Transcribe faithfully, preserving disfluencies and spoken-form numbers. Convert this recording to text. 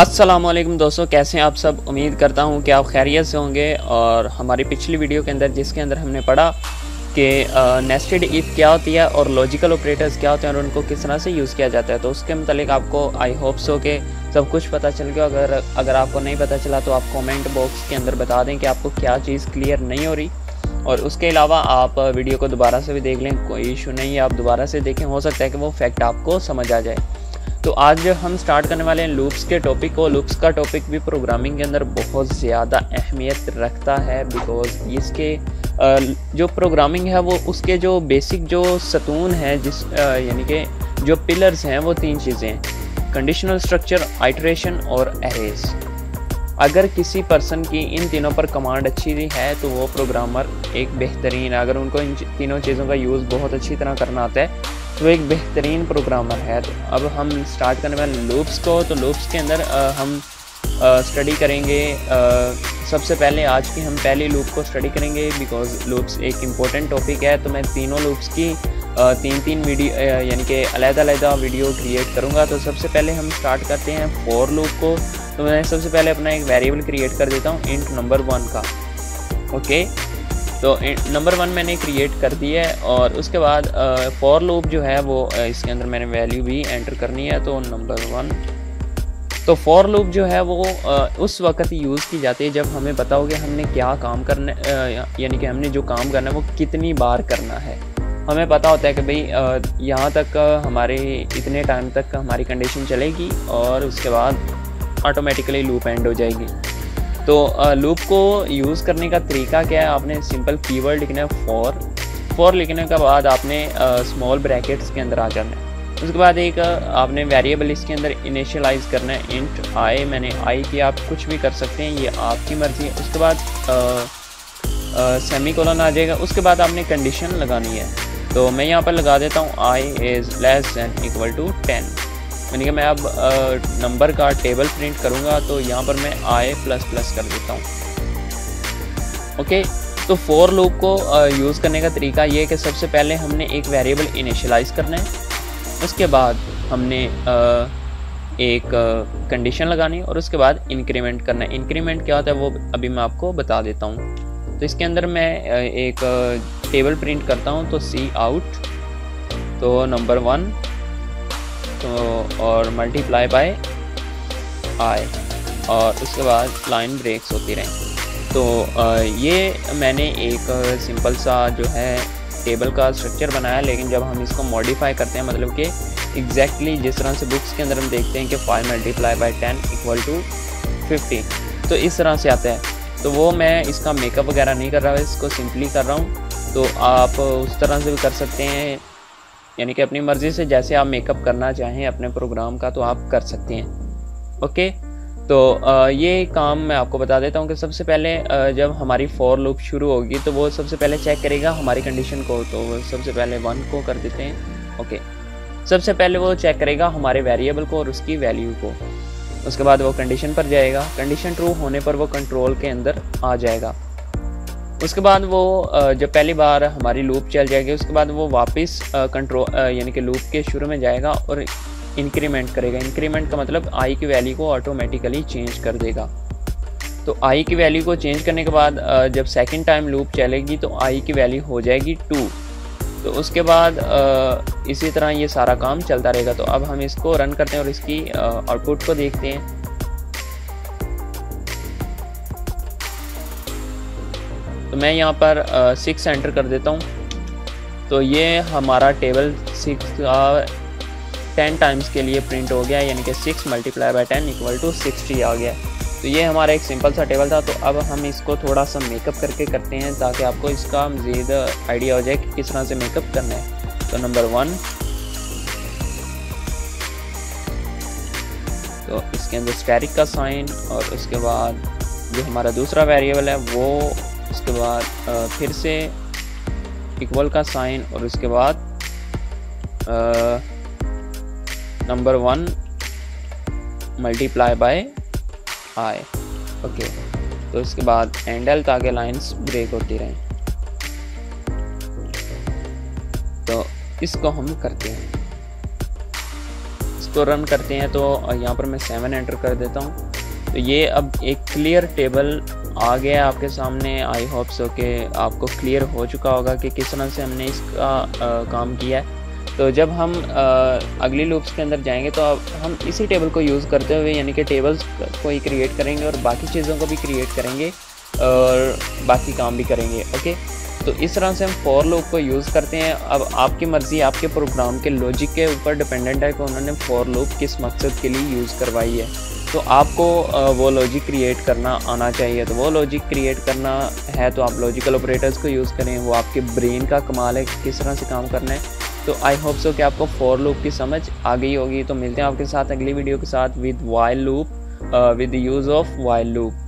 अस्सलामुअलैकुम दोस्तों, कैसे हैं आप सब। उम्मीद करता हूं कि आप खैरियत से होंगे। और हमारी पिछली वीडियो के अंदर जिसके अंदर हमने पढ़ा कि नेस्टेड इफ़ क्या होती है और लॉजिकल ऑपरेटर्स क्या होते हैं और उनको किस तरह से यूज़ किया जाता है, तो उसके मतलब आपको आई होप सो के सब कुछ पता चल गया। अगर अगर आपको नहीं पता चला तो आप कमेंट बॉक्स के अंदर बता दें कि आपको क्या चीज़ क्लियर नहीं हो रही। और उसके अलावा आप वीडियो को दोबारा से भी देख लें, कोई इशू नहीं है, आप दोबारा से देखें, हो सकता है कि वो फैक्ट आपको समझ आ जाए। तो आज हम स्टार्ट करने वाले हैं लूप्स के टॉपिक को। लूप्स का टॉपिक भी प्रोग्रामिंग के अंदर बहुत ज़्यादा अहमियत रखता है, बिकॉज इसके जो प्रोग्रामिंग है वो उसके जो बेसिक जो सतून है, जिस यानी कि जो पिलर्स हैं, वो तीन चीज़ें हैं: कंडीशनल स्ट्रक्चर, आइटरेशन और एरेज। अगर किसी पर्सन की इन तीनों पर कमांड अच्छी है तो वो प्रोग्रामर एक बेहतरीन, अगर उनको इन तीनों चीज़ों का यूज़ बहुत अच्छी तरह करना आता है तो एक बेहतरीन प्रोग्रामर है। तो अब हम स्टार्ट करने वाले लूप्स को। तो लूप्स के अंदर आ, हम स्टडी करेंगे। आ, सबसे पहले आज की हम पहली लूप को स्टडी करेंगे, बिकॉज लूप्स एक इम्पोर्टेंट टॉपिक है। तो मैं तीनों लूप्स की आ, तीन तीन वीडियो यानी कि अलग-अलग वीडियो क्रिएट करूँगा। तो सबसे पहले हम स्टार्ट करते हैं फॉर लूप को। तो मैं सबसे पहले अपना एक वेरिएबल क्रिएट कर देता हूँ इंट नंबर वन का। ओके, तो नंबर वन मैंने क्रिएट कर दी है। और उसके बाद फॉर लूप जो है वो इसके अंदर मैंने वैल्यू भी एंटर करनी है, तो नंबर वन। तो फॉर लूप जो है वो उस वक्त यूज़ की जाती है जब हमें पता हो कि हमने क्या काम करना, यानी कि हमने जो काम करना है वो कितनी बार करना है। हमें पता होता है कि भाई यहाँ तक हमारे इतने टाइम तक हमारी कंडीशन चलेगी और उसके बाद ऑटोमेटिकली लूप एंड हो जाएगी। तो लूप को यूज़ करने का तरीका क्या है, आपने सिंपल कीवर्ड लिखना है फॉर। फॉर लिखने के बाद आपने स्मॉल ब्रैकेट्स के अंदर आ जाना है। उसके बाद एक आपने वेरिएबल इसके अंदर इनिशियलाइज करना है इंट आई। मैंने आई की, आप कुछ भी कर सकते हैं, ये आपकी मर्ज़ी है। उसके बाद सेमी कोलन आ जाएगा। उसके बाद आपने कंडीशन लगानी है। तो मैं यहाँ पर लगा देता हूँ i is less than equal to ten. यानी कि मैं अब नंबर का टेबल प्रिंट करूँगा, तो यहाँ पर मैं आई प्लस प्लस कर देता हूँ। ओके, तो फॉर लूप को यूज़ करने का तरीका ये है कि सबसे पहले हमने एक वेरिएबल इनिशियलाइज करना है। उसके बाद हमने आ, एक कंडीशन लगानी है और उसके बाद इंक्रीमेंट करना है। इंक्रीमेंट क्या होता है वो अभी मैं आपको बता देता हूँ। तो इसके अंदर मैं एक टेबल प्रिंट करता हूँ, तो सी आउट, तो नंबर वन, तो और मल्टीप्लाई बाय आई, और उसके बाद लाइन ब्रेक्स होती रहें। तो आ, ये मैंने एक सिंपल सा जो है टेबल का स्ट्रक्चर बनाया, लेकिन जब हम इसको मॉडिफाई करते हैं, मतलब कि एग्जैक्टली जिस तरह से बुक्स के अंदर हम देखते हैं कि five multiply by ten equal to fifty, तो इस तरह से आता है। तो वो मैं इसका मेकअप वगैरह नहीं कर रहा, इसको सिंपली कर रहा हूँ। तो आप उस तरह से भी कर सकते हैं, यानी कि अपनी मर्ज़ी से जैसे आप मेकअप करना चाहें अपने प्रोग्राम का, तो आप कर सकते हैं। ओके, तो ये काम मैं आपको बता देता हूँ कि सबसे पहले जब हमारी फॉर लूप शुरू होगी तो वो सबसे पहले चेक करेगा हमारी कंडीशन को। तो वो सबसे पहले वन को कर देते हैं। ओके, सबसे पहले वो चेक करेगा हमारे वेरिएबल को और उसकी वैल्यू को। उसके बाद वो कंडीशन पर जाएगा। कंडीशन ट्रू होने पर वो कंट्रोल के अंदर आ जाएगा। उसके बाद वो जब पहली बार हमारी लूप चल जाएगी, उसके बाद वो वापस कंट्रोल यानी कि लूप के शुरू में जाएगा और इंक्रीमेंट करेगा। इंक्रीमेंट का मतलब आई की वैल्यू को ऑटोमेटिकली चेंज कर देगा। तो आई की वैल्यू को चेंज करने के बाद जब सेकंड टाइम लूप चलेगी तो आई की वैल्यू हो जाएगी टू। तो उसके बाद इसी तरह ये सारा काम चलता रहेगा। तो अब हम इसको रन करते हैं और इसकी आउटपुट को देखते हैं। तो मैं यहाँ पर सिक्स एंटर कर देता हूँ। तो ये हमारा टेबल सिक्स का टेन टाइम्स के लिए प्रिंट हो गया, यानी कि six multiply by ten equal to sixty आ गया। तो ये हमारा एक सिंपल सा टेबल था। तो अब हम इसको थोड़ा सा मेकअप करके करते हैं ताकि आपको इसका मज़ीद आइडिया हो जाए कि किस तरह से मेकअप करना है। तो नंबर वन, तो इसके अंदर स्टैटिक का साइन, और उसके बाद जो हमारा दूसरा वेरिएबल है वो, उसके बाद आ, फिर से इक्वल का साइन, और उसके बाद number one multiply by i. Okay, तो उसके बाद एंडल ताकि लाइंस ब्रेक होती रहें। तो इसको हम करते हैं। इसको रन करते हैं तो यहाँ पर मैं सेवन एंटर कर देता हूँ। तो ये अब एक क्लियर टेबल आ गया आपके सामने। आई होप सो कि आपको क्लियर हो चुका होगा कि किस तरह से हमने इसका आ, काम किया है। तो जब हम आ, अगली लूप्स के अंदर जाएंगे तो अब हम इसी टेबल को यूज़ करते हुए यानी कि टेबल्स को ही क्रिएट करेंगे और बाकी चीज़ों को भी क्रिएट करेंगे और बाकी काम भी करेंगे। ओके, तो इस तरह से हम फॉर लूप को यूज़ करते हैं। अब आपकी मर्ज़ी, आपके प्रोग्राम के लॉजिक के ऊपर डिपेंडेंट है कि उन्होंने फॉर लूप किस मकसद के लिए यूज़ करवाई है। तो आपको वो लॉजिक क्रिएट करना आना चाहिए। तो वो लॉजिक क्रिएट करना है तो आप लॉजिकल ऑपरेटर्स को यूज़ करें, वो आपके ब्रेन का कमाल है किस तरह से काम करना है। तो आई होप सो कि आपको फॉर लूप की समझ आ गई होगी। तो मिलते हैं आपके साथ अगली वीडियो के साथ with while loop, with use of while loop.